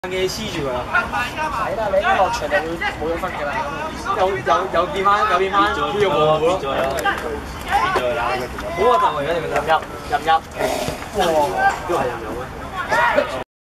嘅黐住佢啦。 睇啦，你一落場就會冇咗分嘅啦。 有變翻呢個模糊咯。 變咗啦， 好核突喎！而家你覺得入？ 哇！ 都係入咩？